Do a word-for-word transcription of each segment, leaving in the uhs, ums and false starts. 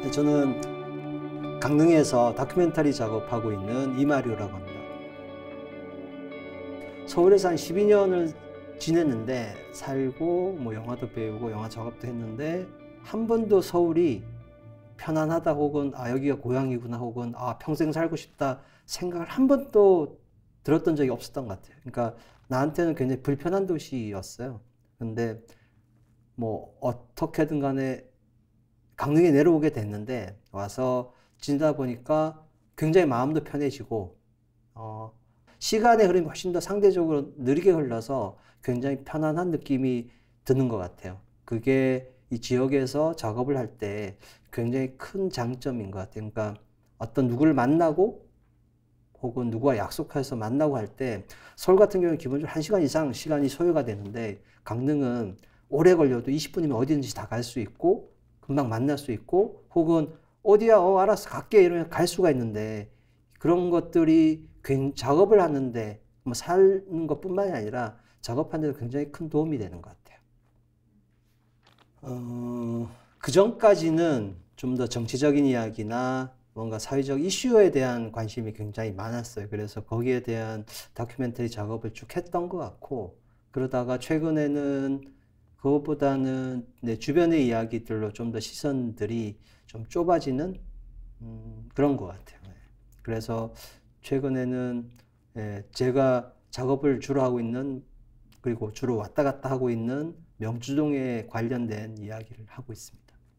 저는 강릉에서 다큐멘터리 작업하고 있는 이마류라고 합니다. 서울에서 한 십이 년을 지냈는데 살고 뭐 영화도 배우고 영화 작업도 했는데 한 번도 서울이 편안하다 혹은 아 여기가 고향이구나 혹은 아 평생 살고 싶다 생각을 한 번도 들었던 적이 없었던 것 같아요. 그러니까 나한테는 굉장히 불편한 도시였어요. 근데 뭐 어떻게든 간에 강릉에 내려오게 됐는데 와서 지내다 보니까 굉장히 마음도 편해지고 어, 시간의 흐름이 훨씬 더 상대적으로 느리게 흘러서 굉장히 편안한 느낌이 드는 것 같아요. 그게 이 지역에서 작업을 할 때 굉장히 큰 장점인 것 같아요. 그러니까 어떤 누구를 만나고 혹은 누구와 약속해서 만나고 할 때 서울 같은 경우는 기본적으로 한 시간 이상 시간이 소요가 되는데 강릉은 오래 걸려도 이십 분이면 어디든지 다 갈 수 있고 금방 만날 수 있고 혹은 어디야 어 알았어 갈게 이러면 갈 수가 있는데 그런 것들이 작업을 하는데 뭐 사는 것뿐만이 아니라 작업하는 데 굉장히 큰 도움이 되는 것 같아요. 어, 그 전까지는 좀 더 정치적인 이야기나 뭔가 사회적 이슈에 대한 관심이 굉장히 많았어요. 그래서 거기에 대한 다큐멘터리 작업을 쭉 했던 것 같고 그러다가 최근에는 그것보다는 내 주변의 이야기들로 좀 더 시선들이 좀 좁아지는 음, 그런 것 같아요. 그래서 최근에는 예, 제가 작업을 주로 하고 있는 그리고 주로 왔다 갔다 하고 있는 명주동에 관련된 이야기를 하고 있습니다.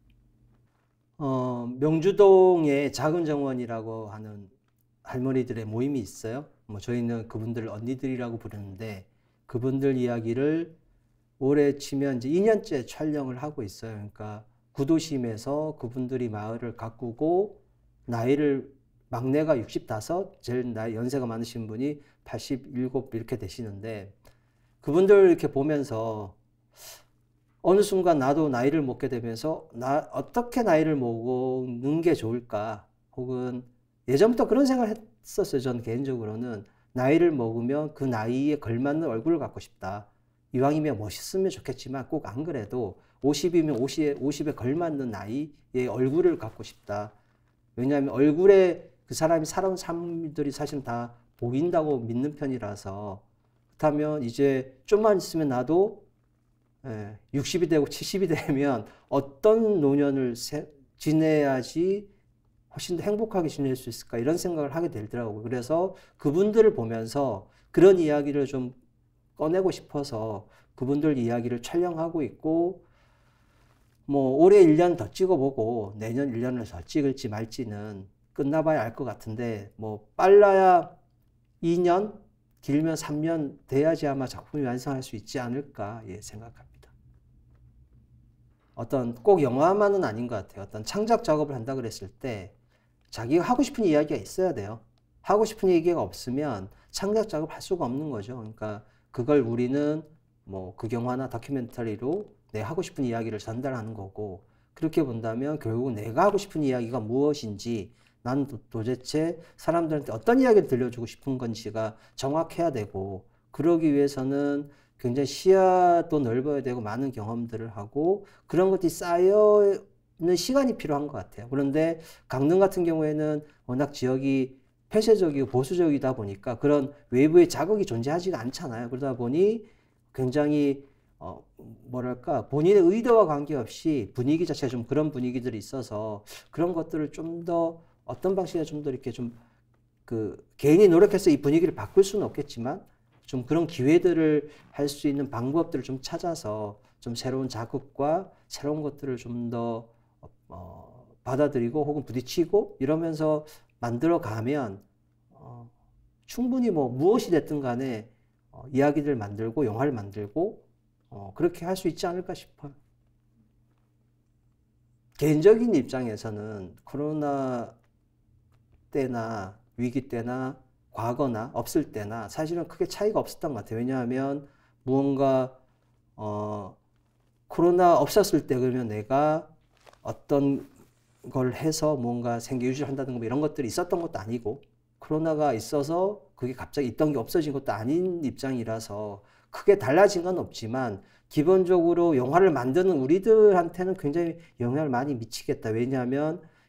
어, 명주동에 작은 정원이라고 하는 할머니들의 모임이 있어요. 뭐 저희는 그분들 언니들이라고 부르는데 그분들 이야기를 올해 치면 이제 이 년째 촬영을 하고 있어요. 그러니까 구도심에서 그분들이 마을을 가꾸고 나이를 막내가 육십오, 제일 나이 연세가 많으신 분이 팔십칠 이렇게 되시는데 그분들 이렇게 보면서 어느 순간 나도 나이를 먹게 되면서 나 어떻게 나이를 먹는 게 좋을까 혹은 예전부터 그런 생각을 했었어요. 저는 개인적으로는 나이를 먹으면 그 나이에 걸맞는 얼굴을 갖고 싶다. 이왕이면 멋있으면 좋겠지만 꼭 안 그래도 오십이면 오십에, 오십에 걸맞는 나이의 얼굴을 갖고 싶다. 왜냐하면 얼굴에 그 사람이 살아온 삶들이 사실 다 보인다고 믿는 편이라서 그렇다면 이제 좀만 있으면 나도 육십이 되고 칠십이 되면 어떤 노년을 지내야지 훨씬 더 행복하게 지낼 수 있을까 이런 생각을 하게 되더라고요. 그래서 그분들을 보면서 그런 이야기를 좀 꺼내고 싶어서 그분들 이야기를 촬영하고 있고 뭐 올해 일 년 더 찍어보고 내년 일 년을 더 찍을지 말지는 끝나봐야 알 것 같은데 뭐 빨라야 이 년 길면 삼 년 돼야지 아마 작품이 완성할 수 있지 않을까 예, 생각합니다. 어떤 꼭 영화만은 아닌 것 같아요. 어떤 창작 작업을 한다 그랬을 때 자기가 하고 싶은 이야기가 있어야 돼요. 하고 싶은 얘기가 없으면 창작 작업을 할 수가 없는 거죠. 그러니까 그걸 우리는 뭐 극영화나 다큐멘터리로 내 하고 싶은 이야기를 전달하는 거고 그렇게 본다면 결국 내가 하고 싶은 이야기가 무엇인지 난 도대체 사람들한테 어떤 이야기를 들려주고 싶은 건지가 정확해야 되고 그러기 위해서는 굉장히 시야도 넓어야 되고 많은 경험들을 하고 그런 것들이 쌓여있는 시간이 필요한 것 같아요. 그런데 강릉 같은 경우에는 워낙 지역이 폐쇄적이고 보수적이다 보니까 그런 외부의 자극이 존재하지가 않잖아요. 그러다 보니 굉장히 어 뭐랄까 본인의 의도와 관계없이 분위기 자체가 좀 그런 분위기들이 있어서 그런 것들을 좀 더 어떤 방식에 좀 더 이렇게 좀 그 개인이 노력해서 이 분위기를 바꿀 수는 없겠지만 좀 그런 기회들을 할 수 있는 방법들을 좀 찾아서 좀 새로운 자극과 새로운 것들을 좀 더 어 받아들이고 혹은 부딪히고 이러면서 만들어 가면 어 충분히 뭐 무엇이 됐든 간에 어 이야기를 만들고 영화를 만들고 어 그렇게 할 수 있지 않을까 싶어요. 개인적인 입장에서는 코로나 때나 위기 때나 과거나 없을 때나 사실은 크게 차이가 없었던 것 같아요. 왜냐하면 무언가 어 코로나 없었을 때 그러면 내가 어떤 걸 해서 뭔가 생계 유지를 한다든가 뭐 이런 것들이 있었던 것도 아니고 코로나가 있어서 그게 갑자기 있던 게 없어진 것도 아닌 입장이라서 크게 달라진 건 없지만 기본적으로 영화를 만드는 우리들한테는 굉장히 영향을 많이 미치겠다. 왜냐하면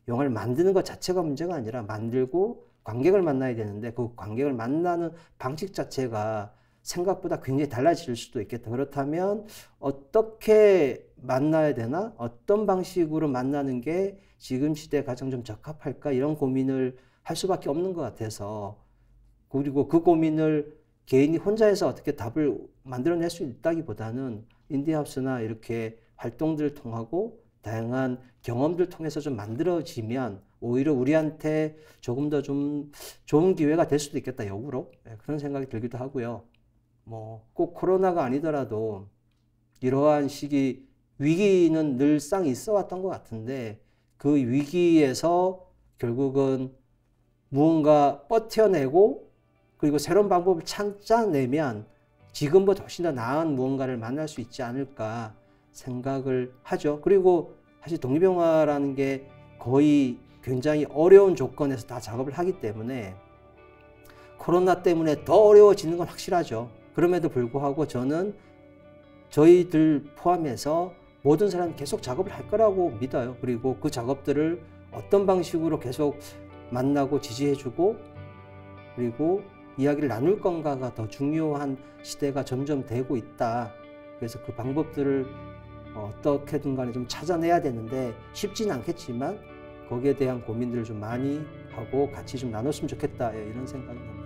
영화를 만드는 것 자체가 문제가 아니라 만들고 관객을 만나야 되는데 그 관객을 만나는 방식 자체가 생각보다 굉장히 달라질 수도 있겠다. 그렇다면 어떻게 만나야 되나? 어떤 방식으로 만나는 게 지금 시대에 가장 좀 적합할까? 이런 고민을 할 수밖에 없는 것 같아서, 그리고 그 고민을 개인이 혼자 해서 어떻게 답을 만들어낼 수 있다기보다는 인디하우스나 이렇게 활동들을 통하고 다양한 경험들 통해서 좀 만들어지면 오히려 우리한테 조금 더 좀 좋은 기회가 될 수도 있겠다, 역으로. 네, 그런 생각이 들기도 하고요. 뭐 꼭 코로나가 아니더라도 이러한 시기, 위기는 늘상 있어 왔던 것 같은데 그 위기에서 결국은 무언가 버텨내고 그리고 새로운 방법을 찾아내면 지금보다 훨씬 더 나은 무언가를 만날 수 있지 않을까 생각을 하죠. 그리고 사실 독립영화라는 게 거의 굉장히 어려운 조건에서 다 작업을 하기 때문에 코로나 때문에 더 어려워지는 건 확실하죠. 그럼에도 불구하고 저는 저희들 포함해서 모든 사람이 계속 작업을 할 거라고 믿어요. 그리고 그 작업들을 어떤 방식으로 계속 만나고 지지해주고 그리고 이야기를 나눌 건가가 더 중요한 시대가 점점 되고 있다. 그래서 그 방법들을 어떻게든 간에 좀 찾아내야 되는데 쉽지는 않겠지만 거기에 대한 고민들을 좀 많이 하고 같이 좀 나눴으면 좋겠다, 이런 생각이 납니다.